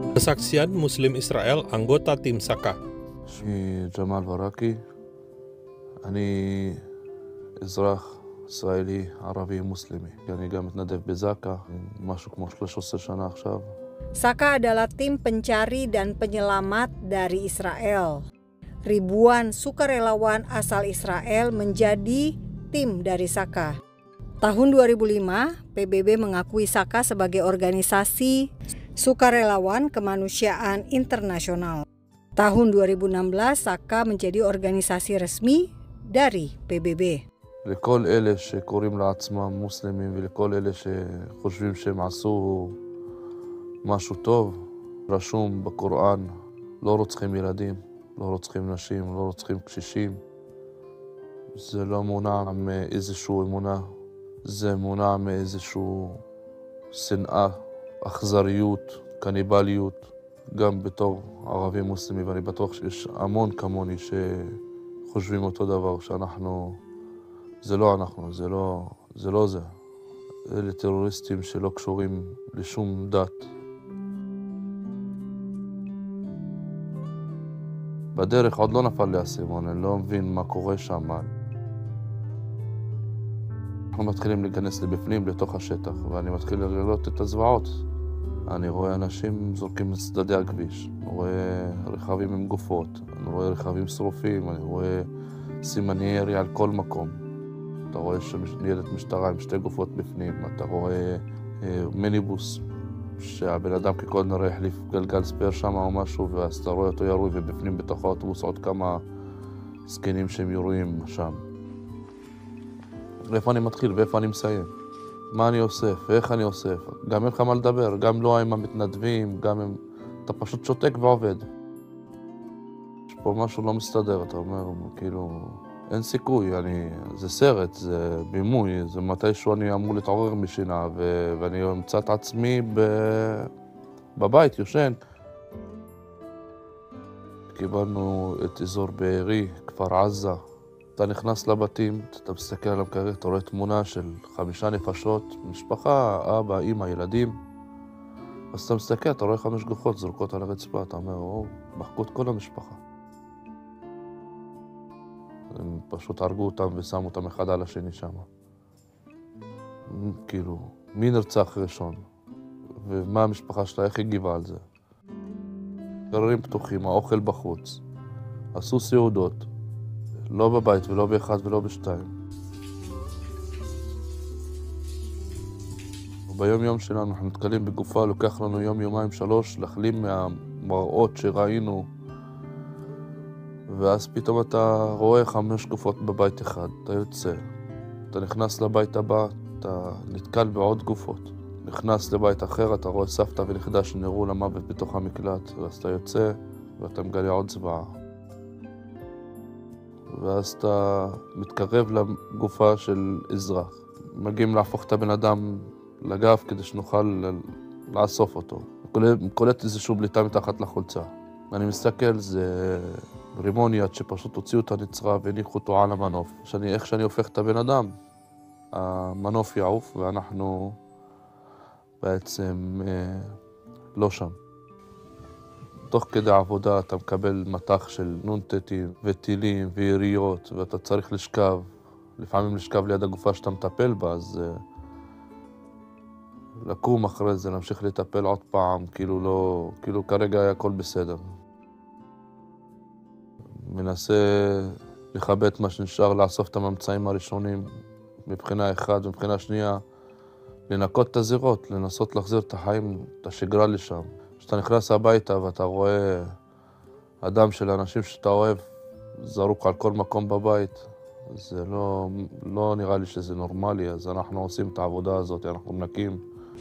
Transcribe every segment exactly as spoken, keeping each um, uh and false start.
Kesaksian Muslim Israel anggota tim Saka. שמי ג'מאל ורקי, אני אזרח ישראלי ערבי מוסלמי. אני גם מתנדב בזק"א, משהו כמו שלוש עשרה שנה עכשיו. Saka adalah tim pencari dan penyelamat dari Israel. Ribuan sukarelawan asal Israel menjadi tim dari Saka. Tahun dua ribu lima, P B B mengakui Saka sebagai organisasi sukarelawan kemanusiaan internasional. Tahun dua ribu enam belas, Saka menjadi organisasi resmi dari P B B. לכל אלה שקוראים לעצמם מוסלמים ולכל אלה שחושבים שהם עשו משהו טוב, רשום בקוראן, לא רוצחים ילדים, לא רוצחים נשים, לא רוצחים קשישים. זה לא מונע מאיזושהי אמונה, זה מונע מאיזושהי שנאה, אכזריות, קניבליות, גם בתור ערבי מוסלמי, ואני בטוח שיש המון כמוני שחושבים אותו דבר, שאנחנו, זה לא אנחנו, זה לא זה. לא זה. אלה טרוריסטים שלא קשורים לשום דת. בדרך עוד לא נפל לי האסימון, אני לא מבין מה קורה שם. אנחנו מתחילים להיכנס לבפנים, לתוך השטח, ואני מתחיל לראות את הזוועות. אני רואה אנשים זורקים לצדדי הכביש, אני רואה רכבים עם גופות, אני רואה רכבים שרופים, אני רואה סימני ירי על כל מקום. אתה רואה ניידת משטרה עם שתי גופות בפנים, אתה רואה אה, מיניבוס שהבן אדם ככל נראה החליף גלגל ספייר שם או משהו, ואז אתה רואה אותו ירוי, ובפנים בתוך האוטובוס עוד כמה סקינים שהם ירויים שם. איפה אני מתחיל ואיפה אני מסיים? מה אני אוסף ואיך אני אוסף? גם אין לך מה לדבר, גם לא עם המתנדבים, גם אם אתה פשוט שותק ועובד. יש פה משהו לא מסתדר, אתה אומר, כאילו, אין סיכוי, אני, זה סרט, זה בימוי, זה מתישהו אני אמור להתעורר משינה, ו... ואני אמצא את עצמי ב... בבית, יושן. קיבלנו את אזור בארי, כפר עזה. אתה נכנס לבתים, אתה מסתכל על המקרר, אתה רואה תמונה של חמישה נפשות, משפחה, אבא, אמא, ילדים. אז אתה מסתכל, אתה רואה חמש גופות זרוקות על הרצפה, אתה אומר, או, מחקו את כל המשפחה. הם פשוט הרגו אותם ושמו אותם אחד על השני שם. כאילו, מי נרצח ראשון? ומה המשפחה שלה, איך הגיבה על זה? קררים פתוחים, האוכל בחוץ. עשו סעודות. לא בבית ולא באחד ולא בשתיים. ביום יום שלנו אנחנו נתקלים בגופה, לוקח לנו יום, יומיים, שלוש, להחלים מהמראות שראינו, ואז פתאום אתה רואה חמש גופות בבית אחד, אתה יוצא. אתה נכנס לבית הבא, אתה נתקל בעוד גופות. נכנס לבית אחר, אתה רואה סבתא ונכדה שנראו למוות בתוך המקלט, ואז אתה יוצא ואתה מגלה עוד זוועה. ואז אתה מתקרב לגופה של אזרח. מגיעים להפוך את הבן אדם לגב כדי שנוכל לאסוף אותו. קולט איזשהו בליטה מתחת לחולצה. אני מסתכל, זה רימון יד שפשוט הוציאו את הנצרה והניחו אותו על המנוף. שאני, איך שאני הופך את הבן אדם, המנוף יעוף ואנחנו בעצם אה, לא שם. תוך כדי העבודה אתה מקבל מטח של נונטטים וטילים ויריות, ואתה צריך לשכב, לפעמים לשכב ליד הגופה שאתה מטפל בה, אז uh, לקום אחרי זה, להמשיך לטפל עוד פעם, כאילו לא, כאילו כרגע היה הכל בסדר. מנסה לכבד את מה שנשאר, לאסוף את הממצאים הראשונים, מבחינה אחת ומבחינה שנייה, לנקות את הזירות, לנסות להחזיר את החיים, את השגרה לשם. כשאתה נכנס הביתה ואתה רואה אדם של אנשים שאתה אוהב זרוק על כל מקום בבית, זה לא, לא נראה לי שזה נורמלי, אז אנחנו עושים את העבודה הזאת, אנחנו מנקים.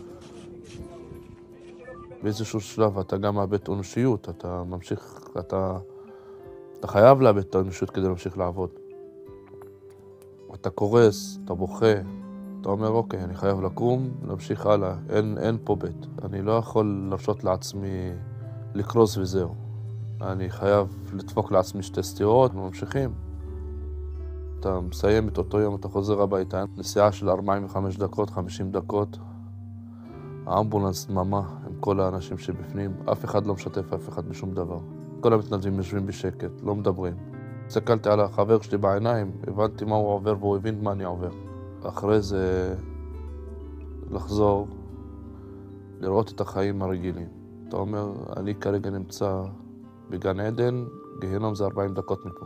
באיזשהו שלב אתה גם מאבד אנושיות, אתה ממשיך, אתה, אתה חייב לאבד את האנושיות כדי להמשיך לעבוד. אתה קורס, אתה בוכה, אתה אומר, אוקיי, אני חייב לקום, להמשיך הלאה, אין, אין פה בית. אני לא יכול להרשות לעצמי לקרוס וזהו. אני חייב לדפוק לעצמי שתי סטירות וממשיכים. אתה מסיים את אותו יום, אתה חוזר הביתה, נסיעה של ארבעים וחמש דקות, חמישים דקות. האמבולנס דממה עם כל האנשים שבפנים, אף אחד לא משתף אף אחד בשום דבר. כל המתנדבים יושבים בשקט, לא מדברים. הסתכלתי על החבר שלי בעיניים, הבנתי מה הוא עובר והוא הבין מה אני עובר. אחרי זה לחזור, לראות את החיים הרגילים. אתה אומר, אני כרגע נמצא בגן עדן, גיהנום זה ארבעים דקות מפה.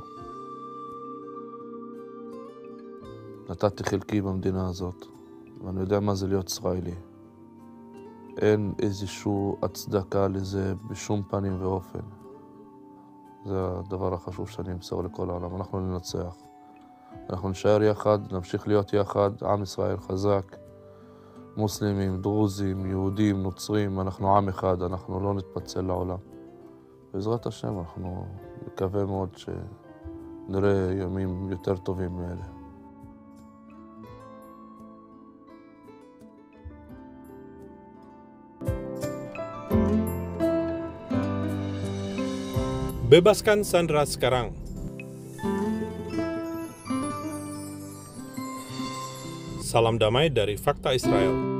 נתתי חלקי במדינה הזאת, ואני יודע מה זה להיות ישראלי. אין איזושהי הצדקה לזה בשום פנים ואופן. זה הדבר החשוב שאני אמסור לכל העולם. אנחנו ננצח. אנחנו נשאר יחד, נמשיך להיות יחד, עם ישראל חזק. מוסלמים, דרוזים, יהודים, נוצרים, אנחנו עם אחד, אנחנו לא נתפצל לעולם. בעזרת השם, אנחנו מקווה מאוד שנראה ימים יותר טובים מאלה. Bebaskan Sandra sekarang. Salam damai dari Fakta Israel.